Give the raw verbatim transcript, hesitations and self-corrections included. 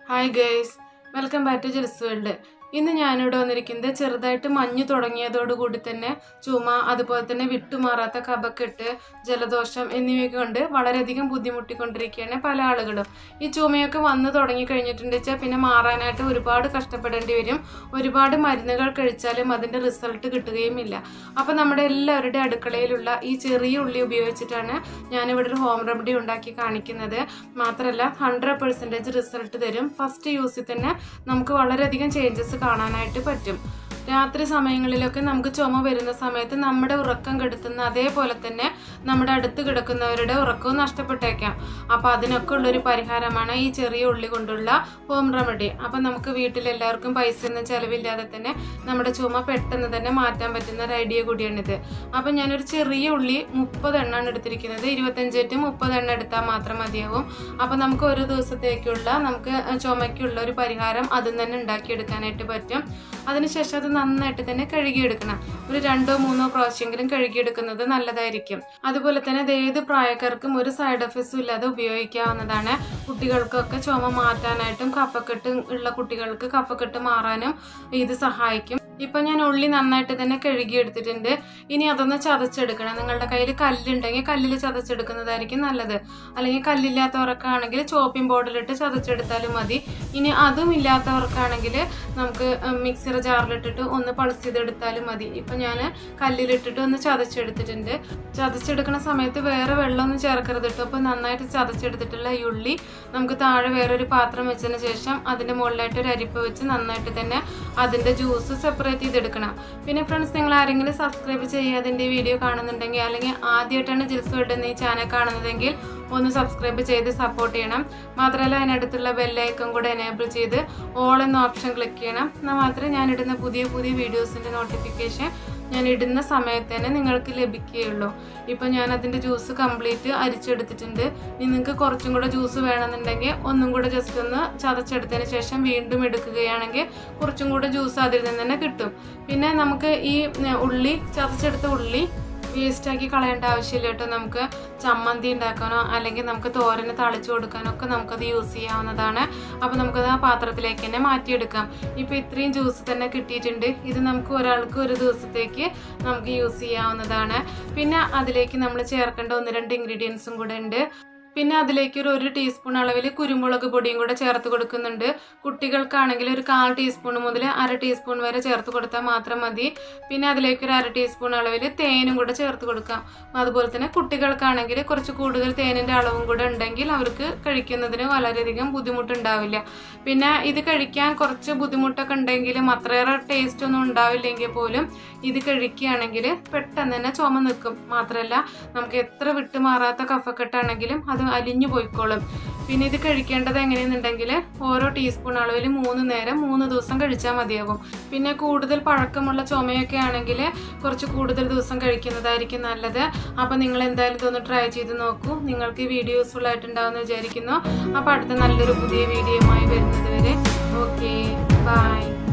Hi guys, welcome back to Jill's World. ഇന്ന് ഞാൻ ഇവിടെ വന്നിരിക്കുന്നത് ചെറുതായിട്ട് മഞ്ഞു തുടങ്ങിയതോടുകൂടി തന്നെ ചുമ അതുപോലെ തന്നെ വിട്ടുമാറാത്ത കഫക്കെട്ട് ജലദോഷം എന്നിവയൊക്കെ കൊണ്ട് വളരെയധികം ബുദ്ധിമുട്ടിക്കൊണ്ടിരിക്കുകയാണ് പല ആളുകളും. ഈ ചുമയൊക്കെ വന്നു തുടങ്ങി കഴിഞ്ഞിട്ടുണ്ടെച്ചാൽ പിന്നെ മാറാനായിട്ട് ഒരുപാട് കഷ്ടപ്പെടേണ്ടി വരും. ഒരുപാട് മരുന്നുകൾ കഴിച്ചാലും അതിൻ്റെ റിസൾട്ട് കിട്ടുകയുമില്ല. അപ്പോൾ നമ്മുടെ എല്ലാവരുടെ അടുക്കളയിലുള്ള ഈ ചെറിയ ഉള്ളി ഉപയോഗിച്ചിട്ടാണ് ഞാനിവിടെ ഒരു ഹോം റെമഡി ഉണ്ടാക്കി കാണിക്കുന്നത്. മാത്രമല്ല ഹൺഡ്രഡ് പെർസെൻറ്റേജ് റിസൾട്ട് തരും. ഫസ്റ്റ് യൂസിൽ തന്നെ നമുക്ക് വളരെയധികം ചേഞ്ചസ് കാണാനായിട്ട് പറ്റും. രാത്രി സമയങ്ങളിലൊക്കെ നമുക്ക് ചുമ വരുന്ന സമയത്ത് നമ്മുടെ ഉറക്കം കെടുത്തുന്ന അതേപോലെ തന്നെ നമ്മുടെ അടുത്ത് കിടക്കുന്നവരുടെ ഉറക്കവും നഷ്ടപ്പെട്ടേക്കാം. അപ്പോൾ അതിനൊക്കെ ഉള്ളൊരു പരിഹാരമാണ് ഈ ചെറിയ ഉള്ളി കൊണ്ടുള്ള ഹോം റെമഡി. അപ്പം നമുക്ക് വീട്ടിലെല്ലാവർക്കും പൈസ ഒന്നും ചിലവില്ലാതെ തന്നെ നമ്മുടെ ചുമ പെട്ടെന്ന് തന്നെ മാറ്റാൻ പറ്റുന്ന ഒരു ഐഡിയ കൂടിയാണിത്. അപ്പം ഞാനൊരു ചെറിയ ഉള്ളി മുപ്പത് എണ്ണമാണ് എടുത്തിരിക്കുന്നത്. ഇരുപത്തഞ്ചേറ്റ് മുപ്പത് എണ്ണ എടുത്താൽ മാത്രം മതിയാവും. അപ്പം നമുക്ക് ഒരു ദിവസത്തേക്കുള്ള നമുക്ക് ചുമയ്ക്കുള്ള ഒരു പരിഹാരം അതിൽ തന്നെ ഉണ്ടാക്കിയെടുക്കാനായിട്ട് പറ്റും. അതിനുശേഷം അത് നന്നായിട്ട് തന്നെ കഴുകിയെടുക്കണം. ഒരു രണ്ടോ മൂന്നോ പ്രാവശ്യമെങ്കിലും കഴുകിയെടുക്കുന്നത് നല്ലതായിരിക്കും. അതുപോലെ തന്നെ ഇത് ഏത് പ്രായക്കാർക്കും ഒരു സൈഡ് എഫക്ട്സും ഇല്ലാതെ ഉപയോഗിക്കാവുന്നതാണ്. കുട്ടികൾക്കൊക്കെ ചുമ മാറ്റാനായിട്ടും കഫക്കെട്ട് ഉള്ള കുട്ടികൾക്ക് കഫക്കെട്ട് മാറാനും ഇത് സഹായിക്കും. ഇപ്പം ഞാൻ ഉള്ളി നന്നായിട്ട് തന്നെ കഴുകിയെടുത്തിട്ടുണ്ട്. ഇനി അതൊന്ന് ചതച്ചെടുക്കണം. നിങ്ങളുടെ കയ്യിൽ കല്ലുണ്ടെങ്കിൽ കല്ലിൽ ചതച്ചെടുക്കുന്നതായിരിക്കും നല്ലത്. അല്ലെങ്കിൽ കല്ലില്ലാത്തവർക്കാണെങ്കിൽ ആണെങ്കിൽ ചോപ്പിംഗ് ബോർഡിലിട്ട് ചതച്ചെടുത്താലും മതി. ഇനി അതും ഇല്ലാത്തവർക്കാണെങ്കിൽ നമുക്ക് മിക്സർ ജാറിലിട്ടിട്ട് ഒന്ന് പൾസ് ചെയ്തെടുത്താലും മതി. ഇപ്പം ഞാൻ കല്ലിലിട്ടിട്ട് ഒന്ന് ചതച്ചെടുത്തിട്ടുണ്ട്. ചതച്ചെടുക്കുന്ന സമയത്ത് വേറെ വെള്ളമൊന്നും ചേർക്കരുത് കേട്ടോ. അപ്പോൾ നന്നായിട്ട് ചതച്ചെടുത്തിട്ടുള്ള ഈ ഉള്ളി നമുക്ക് താഴെ വേറൊരു പാത്രം വെച്ചതിന് ശേഷം അതിൻ്റെ മുകളിലായിട്ട് ഒരു അരിപ്പ വെച്ച് നന്നായിട്ട് തന്നെ അതിൻ്റെ ജ്യൂസ് സെപ്പറേറ്റ് ചെയ്തെടുക്കണം. പിന്നെ ഫ്രണ്ട്സ്, നിങ്ങൾ ആരെങ്കിലും സബ്സ്ക്രൈബ് ചെയ്യാതെ എൻ്റെ വീഡിയോ കാണുന്നുണ്ടെങ്കിൽ അല്ലെങ്കിൽ ആദ്യമായിട്ടാണ് ജിൽസ് വേൾഡ് എന്ന ഈ ചാനൽ കാണുന്നതെങ്കിൽ ഒന്ന് സബ്സ്ക്രൈബ് ചെയ്ത് സപ്പോർട്ട് ചെയ്യണം. മാത്രമല്ല അതിനടുത്തുള്ള ബെല്ലൈക്കൺ കൂടെ എനേബിൾ ചെയ്ത് ഓൾ എന്ന ഓപ്ഷൻ ക്ലിക്ക് ചെയ്യണം. എന്നാൽ മാത്രമേ ഞാനിടുന്ന പുതിയ പുതിയ വീഡിയോസിൻ്റെ നോട്ടിഫിക്കേഷൻ ഞാൻ ഇടുന്ന സമയത്ത് തന്നെ നിങ്ങൾക്ക് ലഭിക്കുകയുള്ളൂ. ഇപ്പം ഞാൻ അതിൻ്റെ ജ്യൂസ് കംപ്ലീറ്റ് അരിച്ചെടുത്തിട്ടുണ്ട്. ഇനി നിങ്ങൾക്ക് കുറച്ചും കൂടെ ജ്യൂസ് വേണമെന്നുണ്ടെങ്കിൽ ഒന്നും കൂടെ ജസ്റ്റ് ഒന്ന് ചതച്ചെടുത്തതിന് ശേഷം വീണ്ടും എടുക്കുകയാണെങ്കിൽ കുറച്ചും കൂടെ ജ്യൂസ് അതിൽ നിന്ന് തന്നെ കിട്ടും. പിന്നെ നമുക്ക് ഈ ഉള്ളി ചതച്ചെടുത്ത ഉള്ളി വേസ്റ്റാക്കി കളയേണ്ട ആവശ്യമില്ല കേട്ടോ. നമുക്ക് ചമ്മന്തി ഉണ്ടാക്കാനോ അല്ലെങ്കിൽ നമുക്ക് തോരന് തളിച്ചു കൊടുക്കാനോ ഒക്കെ നമുക്കത് യൂസ് ചെയ്യാവുന്നതാണ്. അപ്പോൾ നമുക്കത് ആ പാത്രത്തിലേക്ക് തന്നെ മാറ്റിയെടുക്കാം. ഇപ്പോൾ ഇത്രയും ജ്യൂസ് തന്നെ കിട്ടിയിട്ടുണ്ട്. ഇത് നമുക്ക് ഒരാൾക്ക് ഒരു ദിവസത്തേക്ക് നമുക്ക് യൂസ് ചെയ്യാവുന്നതാണ്. പിന്നെ അതിലേക്ക് നമ്മൾ ചേർക്കേണ്ട ഒന്ന് രണ്ട് ഇൻഗ്രീഡിയൻസും കൂടെ ഉണ്ട്. പിന്നെ അതിലേക്ക് ഒരു ഒരു ടീസ്പൂൺ അളവിൽ കുരുമുളക് പൊടിയും കൂടെ ചേർത്ത് കൊടുക്കുന്നുണ്ട്. കുട്ടികൾക്കാണെങ്കിൽ ഒരു കാൽ ടീസ്പൂൺ മുതൽ അര ടീസ്പൂൺ വരെ ചേർത്ത് കൊടുത്താൽ മാത്രം മതി. പിന്നെ അതിലേക്ക് ഒരു അര ടീസ്പൂൺ അളവിൽ തേനും കൂടെ ചേർത്ത് കൊടുക്കാം. അതുപോലെ തന്നെ കുട്ടികൾക്കാണെങ്കിൽ കുറച്ച് കൂടുതൽ തേനിൻ്റെ അളവും കൂടെ ഉണ്ടെങ്കിൽ അവർക്ക് കഴിക്കുന്നതിന് വളരെയധികം ബുദ്ധിമുട്ടുണ്ടാവില്ല. പിന്നെ ഇത് കഴിക്കാൻ കുറച്ച് ബുദ്ധിമുട്ടൊക്കെ ഉണ്ടെങ്കിലും അത്രയേറെ ടേസ്റ്റ് ഒന്നും ഉണ്ടാവില്ലെങ്കിൽ പോലും ഇത് കഴിക്കുകയാണെങ്കിൽ പെട്ടെന്ന് തന്നെ ചുമ നിൽക്കും. മാത്രമല്ല നമുക്ക് എത്ര വിട്ടുമാറാത്ത കഫക്കെട്ടാണെങ്കിലും അത് അലിഞ്ഞു പോയിക്കോളും. പിന്നെ ഇത് കഴിക്കേണ്ടത് എങ്ങനെയെന്നുണ്ടെങ്കിൽ ഓരോ ടീസ്പൂൺ അളവിൽ മൂന്ന് നേരം മൂന്ന് ദിവസം കഴിച്ചാൽ മതിയാകും. പിന്നെ കൂടുതൽ പഴക്കമുള്ള ചുമയൊക്കെ ആണെങ്കിൽ കുറച്ച് കൂടുതൽ ദിവസം കഴിക്കുന്നതായിരിക്കും നല്ലത്. അപ്പോൾ നിങ്ങൾ എന്തായാലും ഇതൊന്ന് ട്രൈ ചെയ്ത് നോക്കൂ. നിങ്ങൾക്ക് ഈ വീഡിയോ യൂസ്ഫുൾ ആയിട്ടുണ്ടാവുമെന്ന് വിചാരിക്കുന്നു. അപ്പോൾ അടുത്ത നല്ലൊരു പുതിയ വീഡിയോയുമായി വരുന്നത് വരെ ഓക്കെ ബൈ.